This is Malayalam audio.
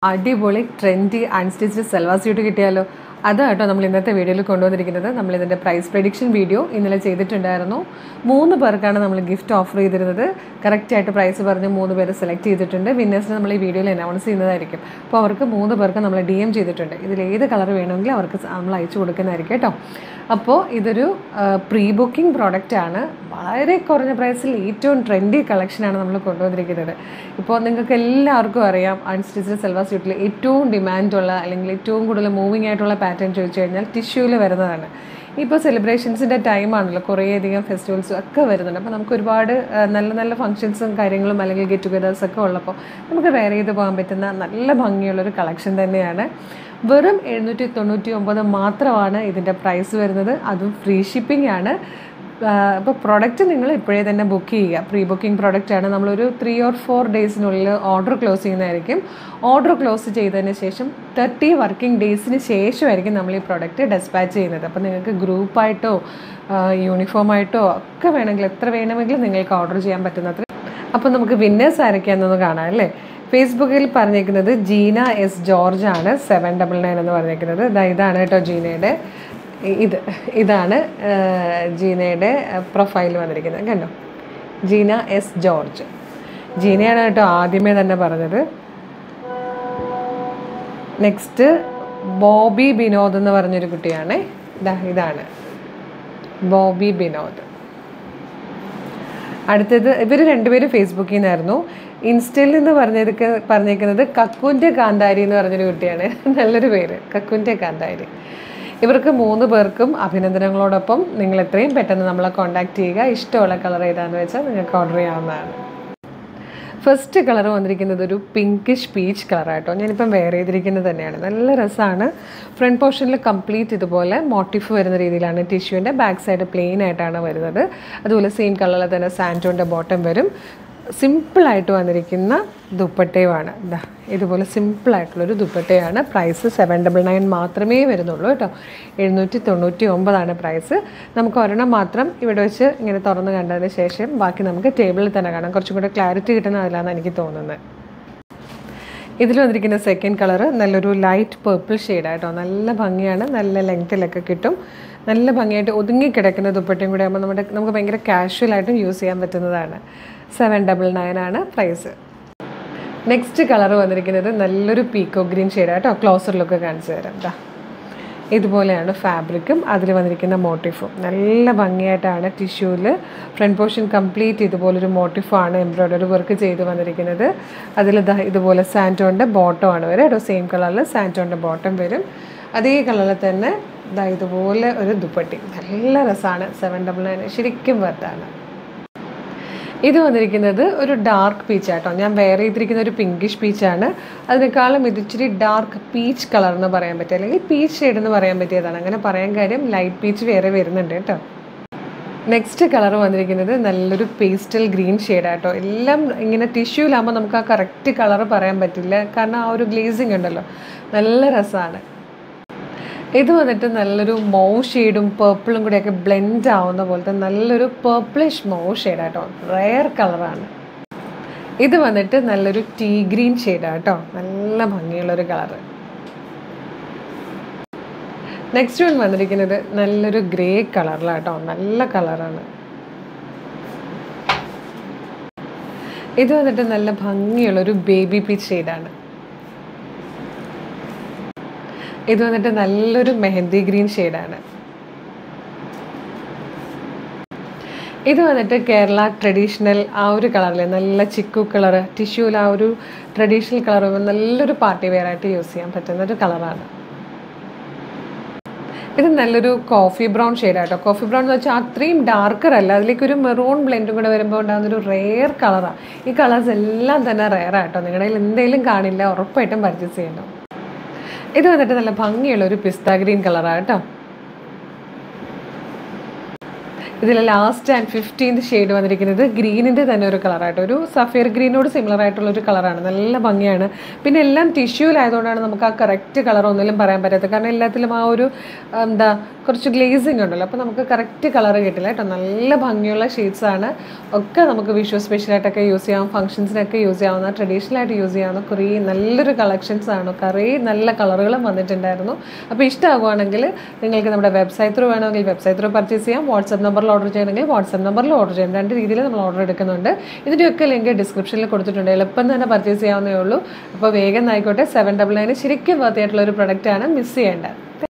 അടിപൊളി ട്രെൻഡി അൺസ്റ്റിച്ച്ഡ് സൽവാർ സ്യൂട്ട് കിട്ടിയാലോ? അതാട്ടോ നമ്മൾ ഇന്നത്തെ വീഡിയോയിൽ കൊണ്ടുവന്നിരിക്കുന്നത്. നമ്മളിതിൻ്റെ പ്രൈസ് പ്രഡിക്ഷൻ വീഡിയോ ഇന്നലെ ചെയ്തിട്ടുണ്ടായിരുന്നു. 3 പേർക്കാണ് നമ്മൾ ഗിഫ്റ്റ് ഓഫർ ചെയ്തിരുന്നത്. കറക്റ്റായിട്ട് പ്രൈസ് പറഞ്ഞ് 3 പേര് സെലക്ട് ചെയ്തിട്ടുണ്ട്. വിന്നേഴ്സിനെ നമ്മൾ ഈ വീഡിയോയിൽ അനൗൺസ് ചെയ്യുന്നതായിരിക്കും. അപ്പോൾ അവർക്ക് 3 പേർക്ക് നമ്മൾ DM ചെയ്തിട്ടുണ്ട്. ഇതിലേത് കളർ വേണമെങ്കിലും അവർക്ക് നമ്മൾ അയച്ചു കൊടുക്കുന്നതായിരിക്കും കേട്ടോ. അപ്പോൾ ഇതൊരു പ്രീ ബുക്കിംഗ് പ്രോഡക്റ്റാണ്. വളരെ കുറഞ്ഞ പ്രൈസിൽ ഏറ്റവും ട്രെൻഡി കളക്ഷനാണ് നമ്മൾ കൊണ്ടുവന്നിരിക്കുന്നത്. ഇപ്പോൾ നിങ്ങൾക്ക് എല്ലാവർക്കും അറിയാം, അൺസ്റ്റിച്ച്ഡ് സൽവാർ സ്യൂട്ടിൽ ഏറ്റവും ഡിമാൻഡുള്ള അല്ലെങ്കിൽ ഏറ്റവും കൂടുതൽ മൂവിങ് ആയിട്ടുള്ള പാറ്റേൺ ചോദിച്ചു കഴിഞ്ഞാൽ ടിഷ്യൂവിൽ വരുന്നതാണ്. ഇപ്പോൾ സെലിബ്രേഷൻസിൻ്റെ ടൈമാണല്ലോ, കുറേയധികം ഫെസ്റ്റിവൽസും ഒക്കെ വരുന്നുണ്ട്. അപ്പോൾ നമുക്ക് ഒരുപാട് നല്ല നല്ല ഫംഗ്ഷൻസും കാര്യങ്ങളും അല്ലെങ്കിൽ ഗെറ്റ് ടുഗദേഴ്സൊക്കെ ഉള്ളപ്പോൾ നമുക്ക് വെയർ ചെയ്ത് പോകാൻ പറ്റുന്ന നല്ല ഭംഗിയുള്ളൊരു കളക്ഷൻ തന്നെയാണ്. വെറും 799 മാത്രമാണ് ഇതിൻ്റെ പ്രൈസ് വരുന്നത്. അതും ഫ്രീ ഷിപ്പിംഗ് ആണ്. അപ്പോൾ പ്രൊഡക്റ്റ് നിങ്ങൾ ഇപ്പോഴേ തന്നെ ബുക്ക് ചെയ്യുക. പ്രീ ബുക്കിംഗ് പ്രൊഡക്റ്റാണ്. നമ്മളൊരു 3 or 4 ഡേയ്സിനുള്ളിൽ ഓർഡർ ക്ലോസ് ചെയ്യുന്നതായിരിക്കും. ഓർഡർ ക്ലോസ് ചെയ്തതിന് ശേഷം 30 വർക്കിംഗ് ഡേയ്സിന് ശേഷമായിരിക്കും നമ്മൾ ഈ പ്രൊഡക്റ്റ് ഡെസ്പാച്ച് ചെയ്യുന്നത്. അപ്പോൾ നിങ്ങൾക്ക് ഗ്രൂപ്പായിട്ടോ യൂണിഫോമായിട്ടോ ഒക്കെ വേണമെങ്കിൽ എത്ര വേണമെങ്കിലും നിങ്ങൾക്ക് ഓർഡർ ചെയ്യാൻ പറ്റുന്നത്ര. അപ്പോൾ നമുക്ക് വിന്നേഴ്സ് ആരൊക്കെയാണെന്നൊന്ന് കാണാം അല്ലേ. ഫേസ്ബുക്കിൽ പറഞ്ഞേക്കുന്നത് ജീന എസ് ജോർജ് ആണ് 799 എന്ന് പറഞ്ഞേക്കുന്നത്. ഇതാണ് കേട്ടോ ജീനയുടെ ഇതാണ് ജീനയുടെ പ്രൊഫൈൽ വന്നിരിക്കുന്നത്. കണ്ടോ, ജീന എസ് ജോർജ്. ജീനയാണ് കേട്ടോ ആദ്യമേ തന്നെ പറഞ്ഞത്. നെക്സ്റ്റ് ബോബി ബിനോദ് എന്ന് പറഞ്ഞൊരു കുട്ടിയാണ്. ഇതാണ് ബോബി ബിനോദ്. അടുത്തത് ഇവർ രണ്ടുപേരും ഫേസ്ബുക്കിൽ നിന്നായിരുന്നു. ഇൻസ്റ്റയിൽ നിന്ന് പറഞ്ഞേക്കുന്നത് കക്കുൻ്റെ കാന്താരി എന്ന് പറഞ്ഞൊരു കുട്ടിയാണ്. നല്ലൊരു പേര്, കക്കുൻ്റെ കാന്താരി. ഇവർക്ക് 3 പേർക്കും അഭിനന്ദനങ്ങളോടൊപ്പം നിങ്ങൾ എത്രയും പെട്ടെന്ന് നമ്മളെ കോൺടാക്റ്റ് ചെയ്യുക. ഇഷ്ടമുള്ള കളർ ഏതാണെന്ന് വെച്ചാൽ നിങ്ങൾക്ക് ഓർഡർ ചെയ്യാവുന്നതാണ്. ഫസ്റ്റ് കളർ വന്നിരിക്കുന്നത് ഒരു പിങ്കിഷ് പീച്ച് കളറായിട്ടോ. ഞാനിപ്പം വെയർ ചെയ്തിരിക്കുന്നത് തന്നെയാണ്. നല്ല രസമാണ്. ഫ്രണ്ട് പോർഷനിൽ കംപ്ലീറ്റ് ഇതുപോലെ മോട്ടീഫ് വരുന്ന രീതിയിലാണ് ടിഷ്യൂവിൻ്റെ. ബാക്ക് സൈഡ് പ്ലെയിൻ ആയിട്ടാണ് വരുന്നത്. അതുപോലെ സെയിം കളറിൽ തന്നെ സാൻറ്റോൻ്റെ ബോട്ടം വരും. സിമ്പിളായിട്ട് വന്നിരിക്കുന്ന ദുപ്പട്ടയുമാണ്. ഇതുപോലെ സിമ്പിളായിട്ടുള്ളൊരു ദുപ്പട്ടയാണ്. പ്രൈസ് 799 മാത്രമേ വരുന്നുള്ളൂ കേട്ടോ. 799 പ്രൈസ്. നമുക്ക് ഒരെണ്ണം മാത്രം ഇവിടെ വെച്ച് ഇങ്ങനെ തുറന്ന് കണ്ടതിന് ശേഷം ബാക്കി നമുക്ക് ടേബിളിൽ തന്നെ കാണാം. കുറച്ചും കൂടെ ക്ലാരിറ്റി കിട്ടുന്ന അതിലാണെന്ന് എനിക്ക് തോന്നുന്നത്. ഇതിൽ വന്നിരിക്കുന്ന സെക്കൻഡ് കളറ് നല്ലൊരു ലൈറ്റ് പേർപ്പിൾ ഷെയ്ഡായിട്ടോ. നല്ല ഭംഗിയാണ്. നല്ല ലെങ്ത്തിലൊക്കെ കിട്ടും. നല്ല ഭംഗിയായിട്ട് ഒതുങ്ങിക്കിടക്കുന്ന ദുപ്പട്ടയും കൂടെ ആകുമ്പോൾ നമുക്ക് ഭയങ്കര കാഷ്വലായിട്ടും യൂസ് ചെയ്യാൻ പറ്റുന്നതാണ്. 799 പ്രൈസ്. നെക്സ്റ്റ് കളർ വന്നിരിക്കുന്നത് നല്ലൊരു പീക്കോ ഗ്രീൻ ഷെയ്ഡായിട്ടോ. ക്ലോസർ ലുക്ക് കാണിച്ചു തരാം. ഇതുപോലെയാണ് ഫാബ്രിക്കും അതിൽ വന്നിരിക്കുന്ന മോട്ടീഫും. നല്ല ഭംഗിയായിട്ടാണ് ടിഷ്യൂവിൽ ഫ്രണ്ട് പോർഷൻ കംപ്ലീറ്റ് ഇതുപോലൊരു മോട്ടീഫാണ് എംബ്രോയ്ഡറി വർക്ക് ചെയ്ത് വന്നിരിക്കുന്നത്. അതിൽ ഇതുപോലെ സാൻറ്റോൻ്റെ ബോട്ടമാണ് വരും കേട്ടോ. സെയിം കളറിൽ സാൻറ്റോൻ്റെ ബോട്ടം വരും. അതേ കളറിൽ തന്നെ ഇതുപോലെ ഒരു ദുപ്പട്ടി. നല്ല രസമാണ്. 799 ശരിക്കും വർത്താണ്. ഇത് വന്നിരിക്കുന്നത് ഒരു ഡാർക്ക് പീച്ചാട്ടോ. ഞാൻ വെയർ ചെയ്തിരിക്കുന്ന ഒരു പിങ്കിഷ് പീച്ചാണ്. അതിനേക്കാളും ഇതിച്ചിരി ഡാർക്ക് പീച്ച് കളർ എന്ന് പറയാൻ പറ്റുക, അല്ലെങ്കിൽ പീച്ച് ഷെയ്ഡ് എന്ന് പറയാൻ പറ്റിയതാണ്. അങ്ങനെ പറയാൻ കാര്യം ലൈറ്റ് പീച്ച് വേറെ വരുന്നുണ്ട് കേട്ടോ. നെക്സ്റ്റ് കളർ വന്നിരിക്കുന്നത് നല്ലൊരു പേസ്റ്റൽ ഗ്രീൻ ഷെയ്ഡാട്ടോ. എല്ലാം ഇങ്ങനെ ടിഷ്യൂലാകുമ്പോൾ നമുക്ക് ആ കറക്റ്റ് കളർ പറയാൻ പറ്റില്ല, കാരണം ആ ഒരു ഗ്ലേസിങ് ഉണ്ടല്ലോ. നല്ല രസമാണ്. ഇത് വന്നിട്ട് നല്ലൊരു മൗ ഷെയ്ഡും പേർപ്പിളും കൂടെയൊക്കെ ബ്ലെൻഡ് ആവുന്ന പോലത്തെ നല്ലൊരു പേർപ്പിളിഷ് മൗ ഷെയ്ഡാട്ടോ. റെയർ കളറാണ്. ഇത് വന്നിട്ട് നല്ലൊരു ടീ ഗ്രീൻ ഷെയ്ഡാട്ടോ. നല്ല ഭംഗിയുള്ളൊരു കളറ്. നെക്സ്റ്റ് വൺ വന്നിരിക്കുന്നത് നല്ലൊരു ഗ്രേ കളറിലാട്ടോ. നല്ല കളറാണ്. ഇത് വന്നിട്ട് നല്ല ഭംഗിയുള്ളൊരു ബേബി പീച്ച് ഷെയ്ഡാണ്. ഇത് വന്നിട്ട് നല്ലൊരു മെഹന്തി ഗ്രീൻ ഷെയ്ഡാണ്. ഇത് വന്നിട്ട് കേരള ട്രഡീഷണൽ ആ ഒരു കളറിൽ നല്ല ചിക്കു കളർ ടിഷ്യൂവിൽ ആ ഒരു ട്രഡീഷണൽ കളർ നല്ലൊരു പാർട്ടി വെയർ ആയിട്ട് യൂസ് ചെയ്യാൻ പറ്റുന്ന ഒരു കളറാണ്. ഇത് നല്ലൊരു കോഫി ബ്രൗൺ ഷെയ്ഡായിട്ടോ. കോഫി ബ്രൗൺ എന്ന് വെച്ചാൽ അത്രയും ഡാർക്കർ അല്ല, അതിലേക്കൊരു മെറൂൺ ബ്ലെൻഡും കൂടെ വരുമ്പോൾ ഉണ്ടാകുന്നൊരു റെയർ കളറാണ്. ഈ കളേഴ്സ് എല്ലാം തന്നെ റെയർ ആയിട്ടോ. നിങ്ങളുടെ കയ്യിൽ എന്തെങ്കിലും കാണില്ല, ഉറപ്പായിട്ടും പർച്ചേസ് ചെയ്യണം. ഇത് വന്നിട്ട് നല്ല ഭംഗിയുള്ള ഒരു പിസ്ത ഗ്രീൻ കളറാണ് കേട്ടോ. ഇതിൽ ലാസ്റ്റ് ആൻഡ് 15th ഷെയ്ഡ് വന്നിരിക്കുന്നത് ഗ്രീനിൻ്റെ തന്നെ ഒരു കളറായിട്ട്, ഒരു സഫയർ ഗ്രീനോട് സിമിലർ ആയിട്ടുള്ളൊരു കളറാണ്. നല്ല ഭംഗിയാണ്. പിന്നെ എല്ലാം ടിഷ്യൂലായതുകൊണ്ടാണ് നമുക്ക് ആ കറക്റ്റ് കളർ ഒന്നിലും പറയാൻ പറ്റാത്തത്. കാരണം എല്ലാത്തിലും ആ ഒരു എന്താ കുറച്ച് ഗ്ലേസിങ് ഉണ്ടല്ലോ, അപ്പോൾ നമുക്ക് കറക്റ്റ് കളർ കിട്ടില്ല കേട്ടോ. നല്ല ഭംഗിയുള്ള ഷെയ്ഡ്സാണ്. ഒക്കെ നമുക്ക് വിഷു സ്പെഷ്യലായിട്ടൊക്കെ യൂസ് ചെയ്യാം, ഫംഗ്ഷൻസിനൊക്കെ യൂസ് ചെയ്യാവുന്ന, ട്രഡീഷണലായിട്ട് യൂസ് ചെയ്യാവുന്ന കുറേ നല്ലൊരു കളക്ഷൻസാണ്. കുറേ നല്ല കളറുകളും വന്നിട്ടുണ്ടായിരുന്നു. അപ്പോൾ ഇഷ്ടമാകുവാണെങ്കിൽ നിങ്ങൾക്ക് നമ്മുടെ വെബ്സൈറ്റ് ത്രൂ വേണമെങ്കിൽ വെബ്സൈറ്റ് ത്രൂ പർച്ചേസ് ചെയ്യാം. വാട്സപ്പ് നമ്പറിൽ ഓർഡർ ചെയ്യണമെങ്കിൽ വാട്സപ്പ് നമ്പറിൽ ഓർഡർ ചെയ്യാം. 2 രീതിയിൽ നമ്മൾ ഓർഡർ എടുക്കുന്നുണ്ട്. ഇതിൻ്റെയൊക്കെ ലിങ്ക് ഡിസ്ക്രിപ്ഷനിൽ കൊടുത്തിട്ടുണ്ട്. എളുപ്പം തന്നെ പർച്ചേസ് ചെയ്യാവുന്നേ ഉള്ളൂ. അപ്പോൾ വേഗം ആയിക്കോട്ടെ. 799 ശരിക്കും വർത്ത് ആയിട്ടുള്ള ഒരു പ്രൊഡക്റ്റാണ്, മിസ് ചെയ്യേണ്ട.